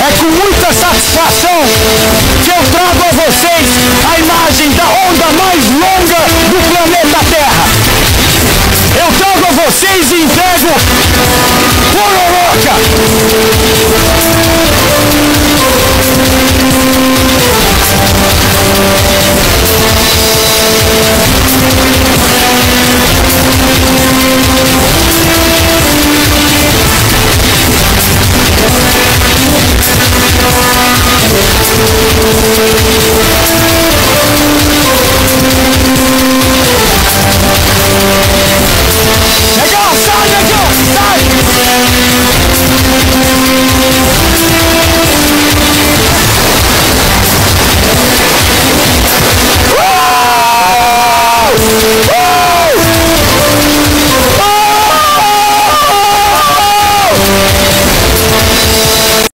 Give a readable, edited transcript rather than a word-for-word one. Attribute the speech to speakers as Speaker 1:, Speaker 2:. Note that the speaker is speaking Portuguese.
Speaker 1: É com muita satisfação que eu trago a vocês a imagem da onda mais longa do planeta Terra. Eu trago a vocês e entrego Pororoca.